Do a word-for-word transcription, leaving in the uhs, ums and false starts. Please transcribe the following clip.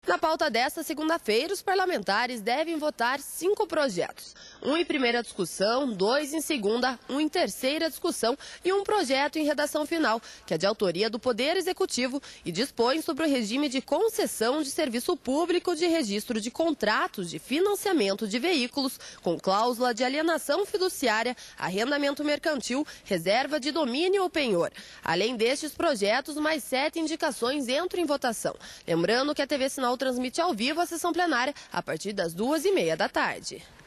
Na pauta desta segunda-feira, os parlamentares devem votar cinco projetos. Um em primeira discussão, dois em segunda, um em terceira discussão e um projeto em redação final, que é de autoria do Poder Executivo e dispõe sobre o regime de concessão de serviço público de registro de contratos de financiamento de veículos com cláusula de alienação fiduciária, arrendamento mercantil, reserva de domínio ou penhor. Além destes projetos, mais sete indicações entram em votação. Lembrando que a T V Sinal transmite ao vivo a sessão plenária a partir das duas e meia da tarde.